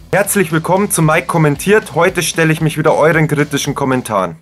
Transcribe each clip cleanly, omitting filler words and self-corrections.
Herzlich willkommen zu Mike kommentiert. Heute stelle ich mich wieder euren kritischen Kommentaren.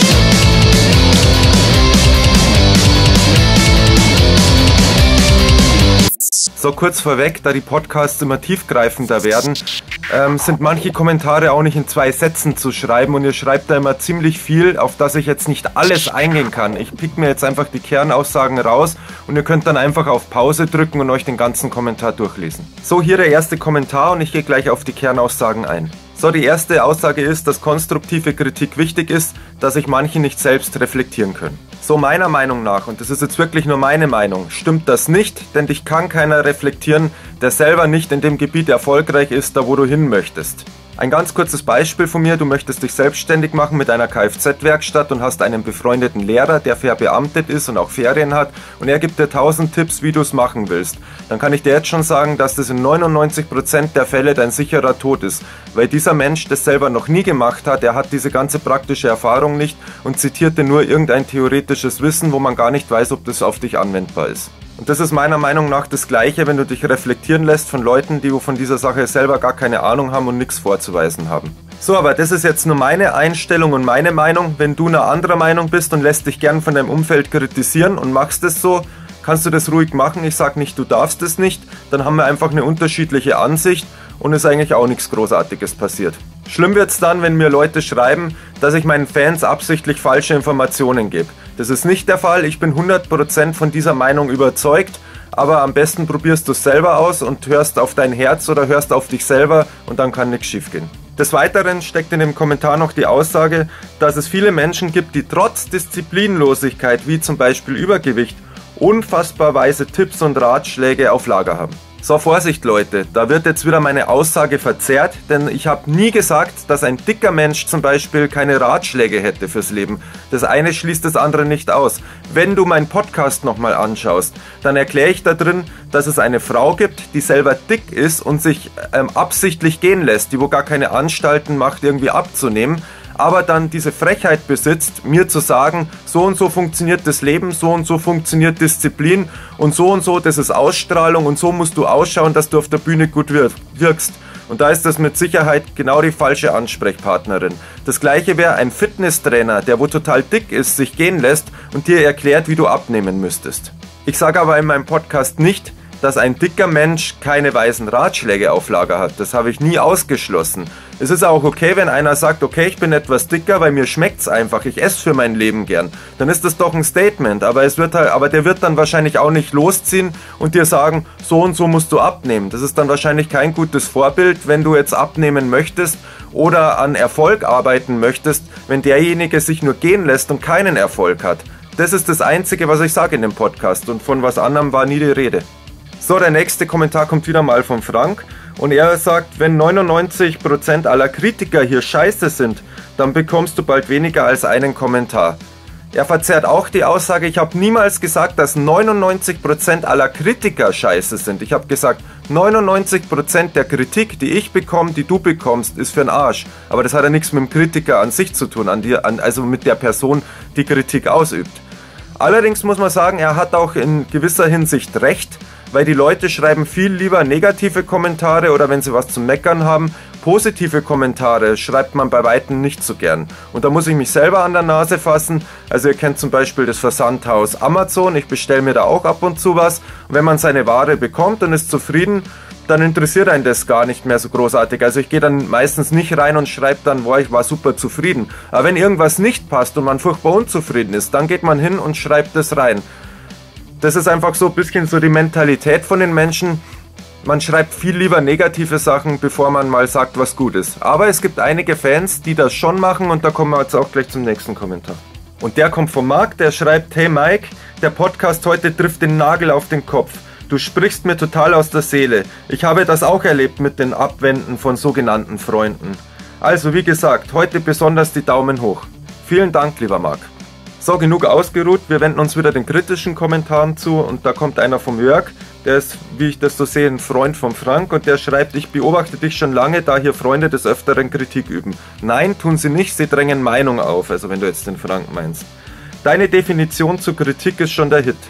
So, kurz vorweg, da die Podcasts immer tiefgreifender werden, sind manche Kommentare auch nicht in 2 Sätzen zu schreiben und ihr schreibt da immer ziemlich viel, auf das ich jetzt nicht alles eingehen kann. Ich pick mir jetzt einfach die Kernaussagen raus und ihr könnt dann einfach auf Pause drücken und euch den ganzen Kommentar durchlesen. So, hier der erste Kommentar und ich gehe gleich auf die Kernaussagen ein. So, die erste Aussage ist, dass konstruktive Kritik wichtig ist, dass sich manche nicht selbst reflektieren können. So, meiner Meinung nach, und das ist jetzt wirklich nur meine Meinung, stimmt das nicht, denn dich kann keiner reflektieren, der selber nicht in dem Gebiet erfolgreich ist, da wo du hin möchtest. Ein ganz kurzes Beispiel von mir, du möchtest dich selbstständig machen mit einer Kfz-Werkstatt und hast einen befreundeten Lehrer, der verbeamtet ist und auch Ferien hat und er gibt dir 1000 Tipps, wie du es machen willst. Dann kann ich dir jetzt schon sagen, dass das in 99% der Fälle dein sicherer Tod ist, weil dieser Mensch das selber noch nie gemacht hat, er hat diese ganze praktische Erfahrung nicht und zitiert dir nur irgendein theoretisches Wissen, wo man gar nicht weiß, ob das auf dich anwendbar ist. Und das ist meiner Meinung nach das Gleiche, wenn du dich reflektieren lässt von Leuten, die von dieser Sache selber gar keine Ahnung haben und nichts vorzuweisen haben. So, aber das ist jetzt nur meine Einstellung und meine Meinung. Wenn du eine andere Meinung bist und lässt dich gern von deinem Umfeld kritisieren und machst es so, kannst du das ruhig machen. Ich sage nicht, du darfst es nicht. Dann haben wir einfach eine unterschiedliche Ansicht und ist eigentlich auch nichts Großartiges passiert. Schlimm wird's dann, wenn mir Leute schreiben, dass ich meinen Fans absichtlich falsche Informationen gebe. Das ist nicht der Fall, ich bin 100% von dieser Meinung überzeugt, aber am besten probierst du es selber aus und hörst auf dein Herz oder hörst auf dich selber und dann kann nichts schief gehen. Des Weiteren steckt in dem Kommentar noch die Aussage, dass es viele Menschen gibt, die trotz Disziplinlosigkeit, wie zum Beispiel Übergewicht, unfassbar weise Tipps und Ratschläge auf Lager haben. So, Vorsicht Leute, da wird jetzt wieder meine Aussage verzerrt, denn ich habe nie gesagt, dass ein dicker Mensch zum Beispiel keine Ratschläge hätte fürs Leben. Das eine schließt das andere nicht aus. Wenn du meinen Podcast nochmal anschaust, dann erkläre ich da drin, dass es eine Frau gibt, die selber dick ist und sich absichtlich gehen lässt, die wo gar keine Anstalten macht, irgendwie abzunehmen, aber dann diese Frechheit besitzt, mir zu sagen, so und so funktioniert das Leben, so und so funktioniert Disziplin und so, das ist Ausstrahlung und so musst du ausschauen, dass du auf der Bühne gut wirkst. Und da ist das mit Sicherheit genau die falsche Ansprechpartnerin. Das gleiche wäre ein Fitnesstrainer, der wo total dick ist, sich gehen lässt und dir erklärt, wie du abnehmen müsstest. Ich sage aber in meinem Podcast nicht, dass ein dicker Mensch keine weisen Ratschläge auf Lager hat. Das habe ich nie ausgeschlossen. Es ist auch okay, wenn einer sagt, okay, ich bin etwas dicker, weil mir schmeckt's einfach, ich esse für mein Leben gern. Dann ist das doch ein Statement, aber der wird dann wahrscheinlich auch nicht losziehen und dir sagen, so und so musst du abnehmen. Das ist dann wahrscheinlich kein gutes Vorbild, wenn du jetzt abnehmen möchtest oder an Erfolg arbeiten möchtest, wenn derjenige sich nur gehen lässt und keinen Erfolg hat. Das ist das Einzige, was ich sage in dem Podcast und von was anderem war nie die Rede. So, der nächste Kommentar kommt wieder mal von Frank und er sagt, wenn 99% aller Kritiker hier scheiße sind, dann bekommst du bald weniger als einen Kommentar. Er verzerrt auch die Aussage, ich habe niemals gesagt, dass 99% aller Kritiker scheiße sind. Ich habe gesagt, 99% der Kritik, die ich bekomme, die du bekommst, ist für den Arsch. Aber das hat ja nichts mit dem Kritiker an sich zu tun, also mit der Person, die Kritik ausübt. Allerdings muss man sagen, er hat auch in gewisser Hinsicht recht, weil die Leute schreiben viel lieber negative Kommentare oder wenn sie was zum Meckern haben, positive Kommentare schreibt man bei Weitem nicht so gern. Und da muss ich mich selber an der Nase fassen. Also ihr kennt zum Beispiel das Versandhaus Amazon, ich bestelle mir da auch ab und zu was. Und wenn man seine Ware bekommt und ist zufrieden, dann interessiert einen das gar nicht mehr so großartig. Also ich gehe dann meistens nicht rein und schreibe dann, boah, ich war super zufrieden. Aber wenn irgendwas nicht passt und man furchtbar unzufrieden ist, dann geht man hin und schreibt das rein. Das ist einfach so ein bisschen so die Mentalität von den Menschen. Man schreibt viel lieber negative Sachen, bevor man mal sagt, was gut ist. Aber es gibt einige Fans, die das schon machen und da kommen wir jetzt auch gleich zum nächsten Kommentar. Und der kommt von Marc, der schreibt, hey Mike, der Podcast heute trifft den Nagel auf den Kopf. Du sprichst mir total aus der Seele. Ich habe das auch erlebt mit den Abwenden von sogenannten Freunden. Also wie gesagt, heute besonders die Daumen hoch. Vielen Dank, lieber Marc. So, genug ausgeruht, wir wenden uns wieder den kritischen Kommentaren zu und da kommt einer vom Jörg, der ist, wie ich das so sehe, ein Freund von Frank und der schreibt, ich beobachte dich schon lange, da hier Freunde des Öfteren Kritik üben. Nein, tun sie nicht, sie drängen Meinung auf, also wenn du jetzt den Frank meinst. Deine Definition zu Kritik ist schon der Hit.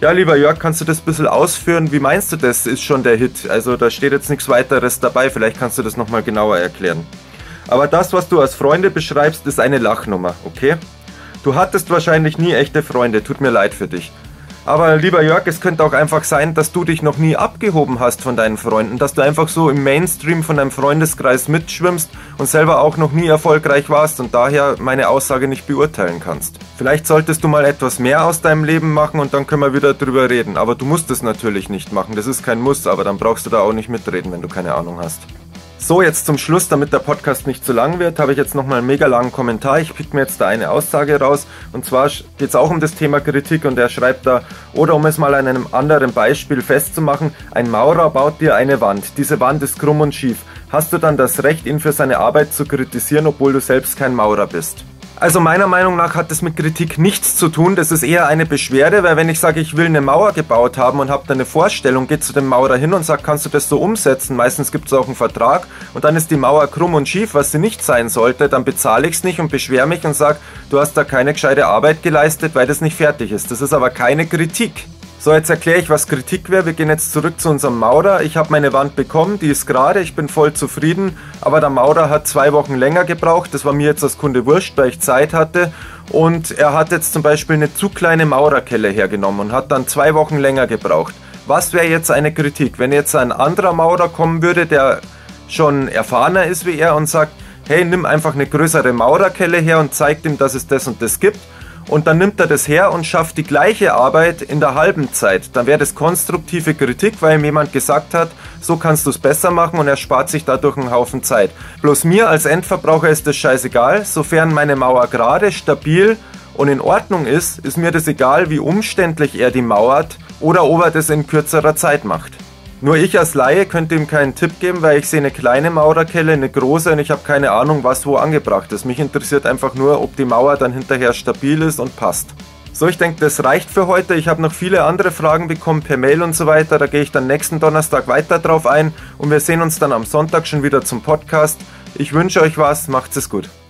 Ja, lieber Jörg, kannst du das ein bisschen ausführen? Wie meinst du das, ist schon der Hit? Also da steht jetzt nichts weiteres dabei, vielleicht kannst du das nochmal genauer erklären. Aber das, was du als Freunde beschreibst, ist eine Lachnummer, okay? Du hattest wahrscheinlich nie echte Freunde, tut mir leid für dich. Aber lieber Jörg, es könnte auch einfach sein, dass du dich noch nie abgehoben hast von deinen Freunden, dass du einfach so im Mainstream von deinem Freundeskreis mitschwimmst und selber auch noch nie erfolgreich warst und daher meine Aussage nicht beurteilen kannst. Vielleicht solltest du mal etwas mehr aus deinem Leben machen und dann können wir wieder drüber reden. Aber du musst es natürlich nicht machen, das ist kein Muss, aber dann brauchst du da auch nicht mitreden, wenn du keine Ahnung hast. So, jetzt zum Schluss, damit der Podcast nicht zu lang wird, habe ich jetzt nochmal einen mega langen Kommentar. Ich pick mir jetzt da eine Aussage raus. Und zwar geht es auch um das Thema Kritik und er schreibt da, oder um es mal an einem anderen Beispiel festzumachen, ein Maurer baut dir eine Wand. Diese Wand ist krumm und schief. Hast du dann das Recht, ihn für seine Arbeit zu kritisieren, obwohl du selbst kein Maurer bist? Also meiner Meinung nach hat das mit Kritik nichts zu tun, das ist eher eine Beschwerde, weil wenn ich sage, ich will eine Mauer gebaut haben und habe da eine Vorstellung, geht zu dem Maurer hin und sagt, kannst du das so umsetzen? Meistens gibt es auch einen Vertrag und dann ist die Mauer krumm und schief, was sie nicht sein sollte, dann bezahle ich es nicht und beschwere mich und sage, du hast da keine gescheite Arbeit geleistet, weil das nicht fertig ist. Das ist aber keine Kritik. So, jetzt erkläre ich, was Kritik wäre. Wir gehen jetzt zurück zu unserem Maurer. Ich habe meine Wand bekommen, die ist gerade, ich bin voll zufrieden, aber der Maurer hat 2 Wochen länger gebraucht. Das war mir jetzt als Kunde wurscht, weil ich Zeit hatte. Und er hat jetzt zum Beispiel eine zu kleine Maurerkelle hergenommen und hat dann 2 Wochen länger gebraucht. Was wäre jetzt eine Kritik? Wenn jetzt ein anderer Maurer kommen würde, der schon erfahrener ist wie er und sagt, hey, nimm einfach eine größere Maurerkelle her und zeigt ihm, dass es das und das gibt. Und dann nimmt er das her und schafft die gleiche Arbeit in der halben Zeit. Dann wäre das konstruktive Kritik, weil ihm jemand gesagt hat, so kannst du es besser machen und er spart sich dadurch einen Haufen Zeit. Bloß mir als Endverbraucher ist das scheißegal, sofern meine Mauer gerade, stabil und in Ordnung ist, ist mir das egal, wie umständlich er die mauert oder ob er das in kürzerer Zeit macht. Nur ich als Laie könnte ihm keinen Tipp geben, weil ich sehe eine kleine Maurerkelle, eine große und ich habe keine Ahnung, was wo angebracht ist. Mich interessiert einfach nur, ob die Mauer dann hinterher stabil ist und passt. So, ich denke, das reicht für heute. Ich habe noch viele andere Fragen bekommen per Mail und so weiter. Da gehe ich dann nächsten Donnerstag weiter drauf ein und wir sehen uns dann am Sonntag schon wieder zum Podcast. Ich wünsche euch was, macht's es gut.